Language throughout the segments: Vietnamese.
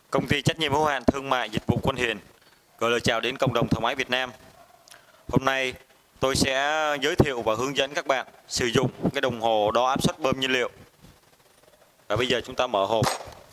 Công ty trách nhiệm hữu hạn thương mại dịch vụ Quân Hiền gửi lời chào đến cộng đồng thợ máy Việt Nam. Hôm nay tôi sẽ giới thiệu và hướng dẫn các bạn sử dụng cái đồng hồ đo áp suất bơm nhiên liệu. Và bây giờ chúng ta mở hộp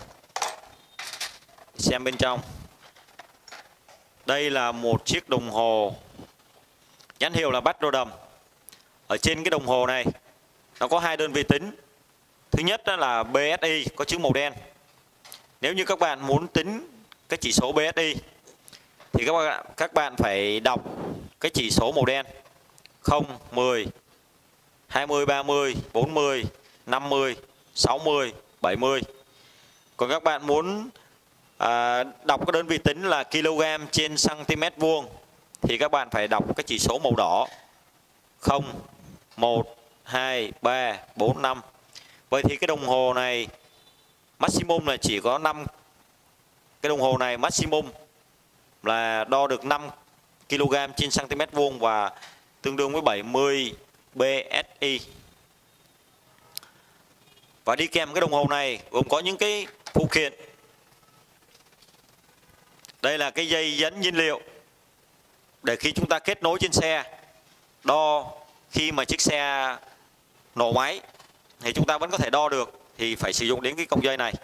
xem bên trong. Đây là một chiếc đồng hồ nhãn hiệu là Bát-Rô-Đầm. Ở trên cái đồng hồ này nó có hai đơn vị tính. Thứ nhất là BSI có chữ màu đen. Nếu như các bạn muốn tính cái chỉ số BSI thì các bạn phải đọc cái chỉ số màu đen 0, 10, 20, 30, 40, 50, 60, 70. Còn các bạn muốn đọc cái đơn vị tính là kg trên cm vuông thì các bạn phải đọc cái chỉ số màu đỏ 0, 1, 2, 3, 4, 5. Vậy thì cái đồng hồ này maximum là chỉ có 5. Cái đồng hồ này maximum là đo được 5 kg trên cm vuông và tương đương với 70 BSI. Và đi kèm cái đồng hồ này gồm có những cái phụ kiện. Đây là cái dây dẫn nhiên liệu để khi chúng ta kết nối trên xe, đo khi mà chiếc xe nổ máy thì chúng ta vẫn có thể đo được, thì phải sử dụng đến cái cọng dây này.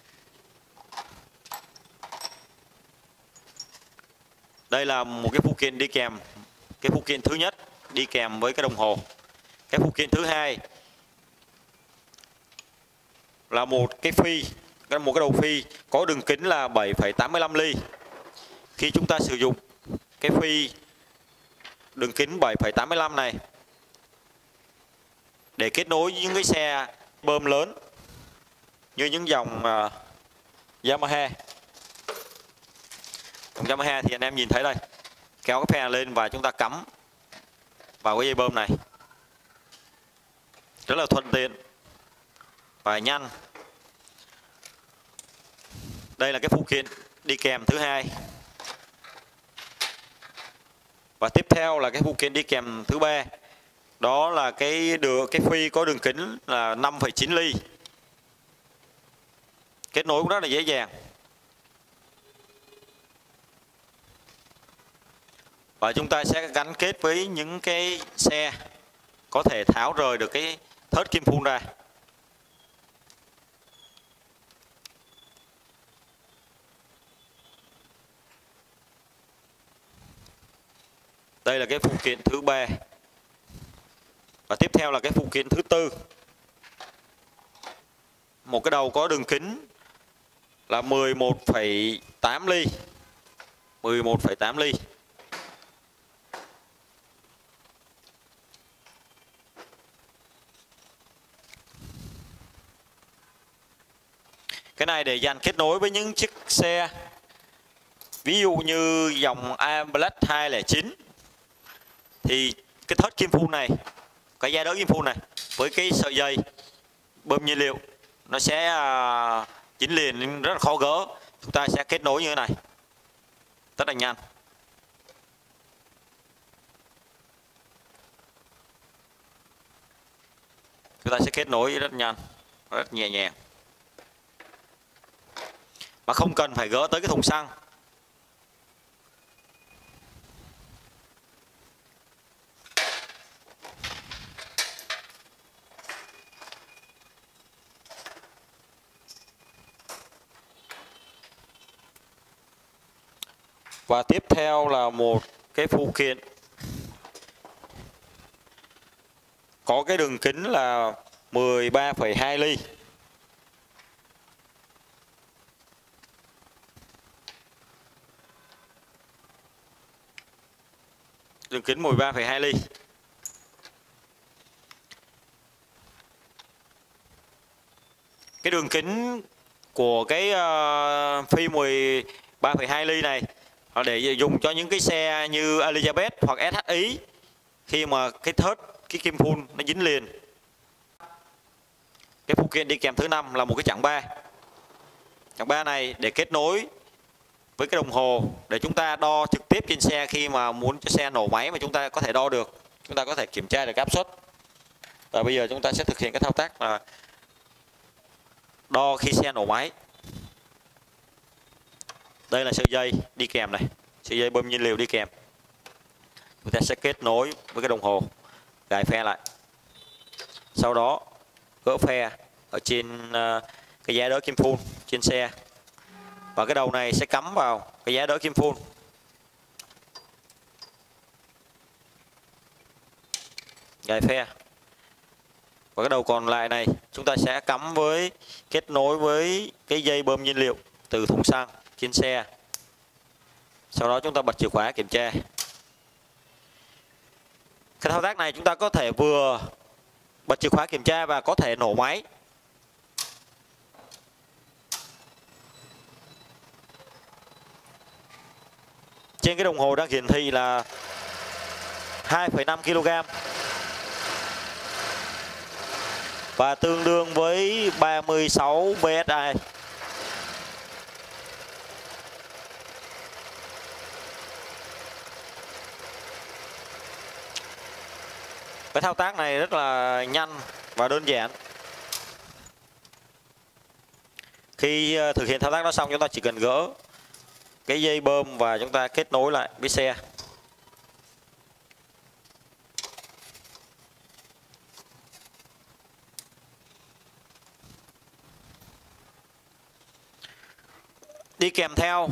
Đây là một cái phụ kiện đi kèm. Cái phụ kiện thứ nhất đi kèm với cái đồng hồ. Cái phụ kiện thứ hai là một cái phi, một cái đầu phi có đường kính là 7,85 ly. Khi chúng ta sử dụng cái phi đường kính 7,85 này để kết nối những cái xe bơm lớn như những dòng Yamaha. Dòng Yamaha thì anh em nhìn thấy đây, kéo cái phe lên và chúng ta cắm vào cái dây bơm này, rất là thuận tiện và nhanh. Đây là cái phụ kiện đi kèm thứ hai. Và tiếp theo là cái phụ kiện đi kèm thứ ba. Đó là cái phi có đường kính là 5,9 ly. Kết nối cũng rất là dễ dàng. Và chúng ta sẽ gắn kết với những cái xe có thể tháo rời được cái thớt kim phun ra. Đây là cái phụ kiện thứ ba. Và tiếp theo là cái phụ kiện thứ tư. Một cái đầu có đường kính là 11,8 ly. 11,8 ly. Cái này để dàn kết nối với những chiếc xe ví dụ như dòng Amblack 209 thì cái thớt kim phun này, cái dây đỡ kim phun này với cái sợi dây bơm nhiên liệu nó sẽ dính liền, rất là khó gỡ. Chúng ta sẽ kết nối như thế này rất là nhanh. Chúng ta sẽ kết nối rất nhanh, rất nhẹ nhàng mà không cần phải gỡ tới cái thùng xăng. Và tiếp theo là một cái phụ kiện có cái đường kính là 13,2 ly. Đường kính 13,2 ly. Cái đường kính của cái phi 13,2 ly này để dùng cho những cái xe như Elizabeth hoặc SHI khi mà cái thớt, cái kim phun nó dính liền. Cái phụ kiện đi kèm thứ năm là một cái chặng ba. Chặng ba này để kết nối với cái đồng hồ để chúng ta đo trực tiếp trên xe khi mà muốn cho xe nổ máy mà chúng ta có thể đo được, chúng ta có thể kiểm tra được áp suất. Và bây giờ chúng ta sẽ thực hiện cái thao tác là đo khi xe nổ máy. Đây là sợi dây đi kèm này, sợi dây bơm nhiên liệu đi kèm. Chúng ta sẽ kết nối với cái đồng hồ, gài phe lại. Sau đó gỡ phe ở trên cái giá đỡ kim phun trên xe. Và cái đầu này sẽ cắm vào cái giá đỡ kim phun. Gài phe. Và cái đầu còn lại này chúng ta sẽ cắm với, kết nối với cái dây bơm nhiên liệu từ thùng xăng trên xe. Sau đó chúng ta bật chìa khóa kiểm tra. Cái thao tác này chúng ta có thể vừa bật chìa khóa kiểm tra và có thể nổ máy. Trên cái đồng hồ đang hiển thị là 2,5 kg và tương đương với 36 PSI. Cái thao tác này rất là nhanh và đơn giản. Khi thực hiện thao tác đó xong, chúng ta chỉ cần gỡ cái dây bơm và chúng ta kết nối lại với xe. Đi kèm theo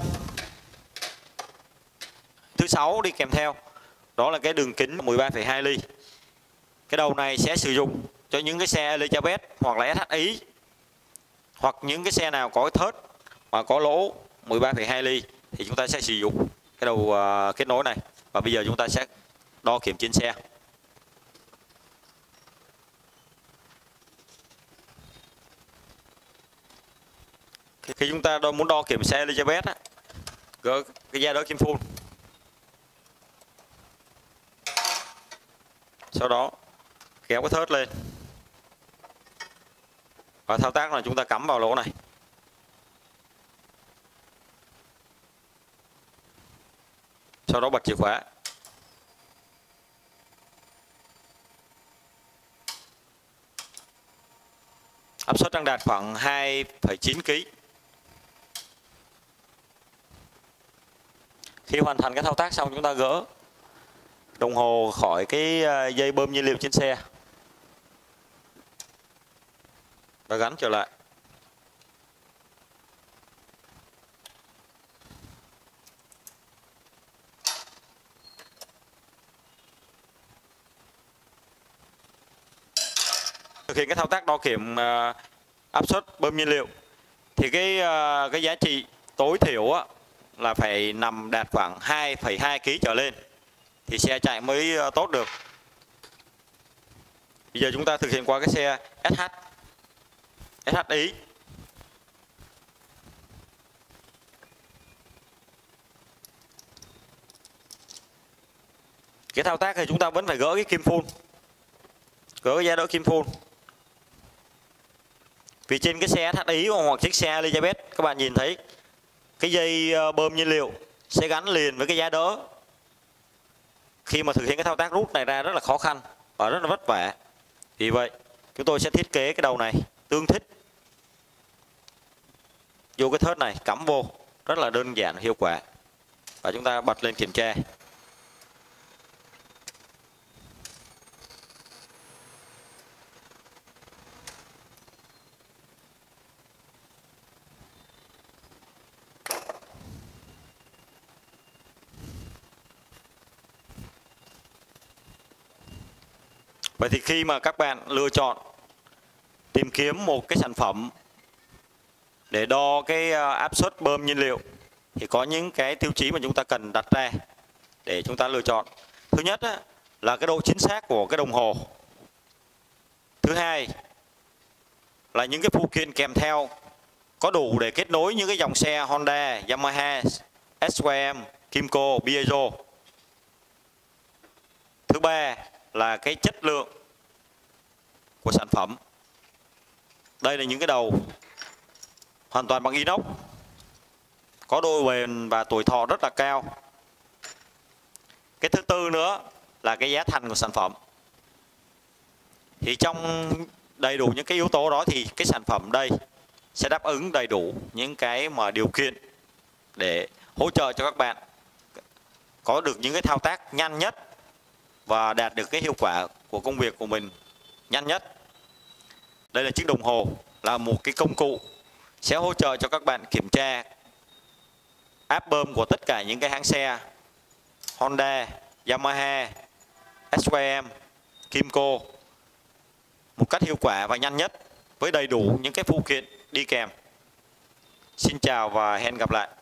thứ 6 đi kèm theo đó là cái đường kính 13,2 ly. Cái đầu này sẽ sử dụng cho những cái xe Elizabeth hoặc là SHI, hoặc những cái xe nào có cái thớt và có lỗ 13,2 ly thì chúng ta sẽ sử dụng cái đầu kết nối này. Và bây giờ chúng ta sẽ đo kiểm trên xe. Khi chúng ta muốn đo kiểm xe Elizabeth á, gỡ cái giá đỡ kim phun. Sau đó kéo cái thớt lên. Và thao tác là chúng ta cắm vào lỗ này. Sau đó bật chìa khóa. Áp suất đang đạt khoảng 2,9 kg. Khi hoàn thành cái thao tác xong, chúng ta gỡ đồng hồ khỏi cái dây bơm nhiên liệu trên xe và gắn trở lại. Thực hiện cái thao tác đo kiểm áp suất bơm nhiên liệu thì cái giá trị tối thiểu á, là phải nằm đạt khoảng 2,2 kg trở lên thì xe chạy mới tốt được. Bây giờ chúng ta thực hiện qua cái xe SHI. Cái thao tác thì chúng ta vẫn phải gỡ cái kim phun, gỡ cái giá đỡ kim phun. Vì trên cái xe SHI hoặc chiếc xe Elizabeth, các bạn nhìn thấy cái dây bơm nhiên liệu sẽ gắn liền với cái giá đỡ. Khi mà thực hiện cái thao tác rút này ra rất là khó khăn và rất là vất vả. Vì vậy chúng tôi sẽ thiết kế cái đầu này tương thích vô cái thớt này, cắm vô rất là đơn giản, hiệu quả. Và chúng ta bật lên kiểm tra. Vậy thì khi mà các bạn lựa chọn tìm kiếm một cái sản phẩm để đo cái áp suất bơm nhiên liệu thì có những cái tiêu chí mà chúng ta cần đặt ra để chúng ta lựa chọn. Thứ nhất là cái độ chính xác của cái đồng hồ. Thứ hai là những cái phụ kiện kèm theo có đủ để kết nối những cái dòng xe Honda, Yamaha, SYM, Kymco, Peugeot. Thứ ba là cái chất lượng của sản phẩm. Đây là những cái đầu hoàn toàn bằng inox, có độ bền và tuổi thọ rất là cao. Cái thứ tư nữa là cái giá thành của sản phẩm. Thì trong đầy đủ những cái yếu tố đó thì cái sản phẩm đây sẽ đáp ứng đầy đủ những cái mà điều kiện để hỗ trợ cho các bạn có được những cái thao tác nhanh nhất và đạt được cái hiệu quả của công việc của mình nhanh nhất. Đây là chiếc đồng hồ, là một cái công cụ sẽ hỗ trợ cho các bạn kiểm tra áp bơm của tất cả những cái hãng xe Honda, Yamaha, SYM, Kymco một cách hiệu quả và nhanh nhất với đầy đủ những cái phụ kiện đi kèm. Xin chào và hẹn gặp lại.